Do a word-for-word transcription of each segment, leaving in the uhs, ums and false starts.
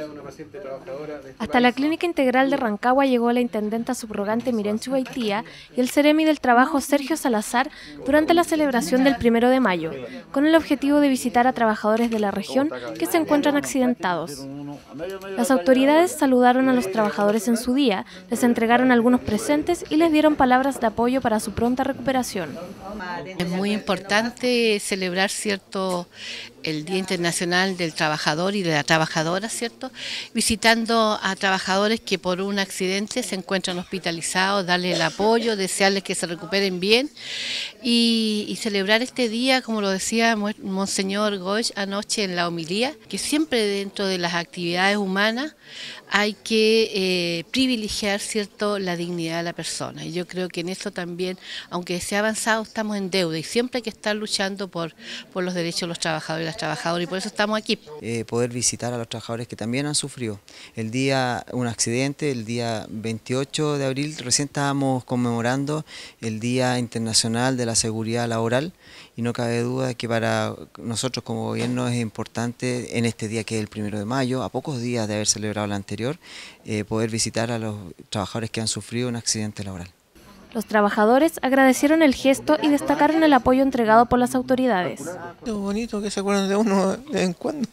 Hasta la Clínica Integral de Rancagua llegó la intendenta subrogante Miren Chubaitía y el Seremi del Trabajo Sergio Salazar durante la celebración del primero de mayo, con el objetivo de visitar a trabajadores de la región que se encuentran accidentados. Las autoridades saludaron a los trabajadores en su día, les entregaron algunos presentes y les dieron palabras de apoyo para su pronta recuperación. Es muy importante celebrar, ¿cierto?, el Día Internacional del Trabajador y de la Trabajadora, ¿cierto?, visitando a trabajadores que por un accidente se encuentran hospitalizados, darles el apoyo, desearles que se recuperen bien y, y celebrar este día, como lo decía Monseñor Goix anoche en la homilía, que siempre dentro de las actividades humanas hay que eh, privilegiar, ¿cierto?, la dignidad de la persona. Y yo creo que en eso también, aunque se ha avanzado, estamos en deuda y siempre hay que estar luchando por, por los derechos de los trabajadores y las trabajadoras, y por eso estamos aquí. Eh, poder visitar a los trabajadores que también han sufrido. El día, un accidente, el día veintiocho de abril, recién estábamos conmemorando el Día Internacional de la Seguridad Laboral, y no cabe duda que para nosotros como gobierno es importante en este día, que es el primero de mayo, a pocos días de haber celebrado el anterior, eh, poder visitar a los trabajadores que han sufrido un accidente laboral. Los trabajadores agradecieron el gesto y destacaron el apoyo entregado por las autoridades. Es bonito que se acuerden de uno de vez en cuando.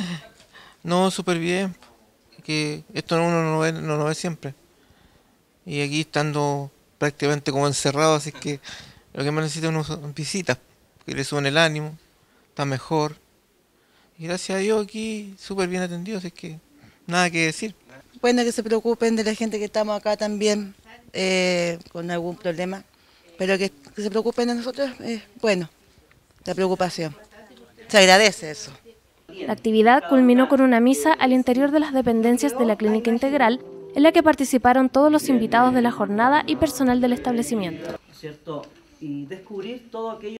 No, súper bien, que esto uno no lo ve, no lo ve siempre. Y aquí estando prácticamente como encerrado, así que lo que más necesita uno son visitas, que le suben el ánimo, está mejor. Y gracias a Dios aquí súper bien atendido, así que nada que decir. Bueno, que se preocupen de la gente que estamos acá también eh, con algún problema, pero que, que se preocupen de nosotros es bueno, la preocupación. Se agradece eso. La actividad culminó con una misa al interior de las dependencias de la Clínica Integral, en la que participaron todos los invitados de la jornada y personal del establecimiento. ¿Cierto? Y descubrir todo aquello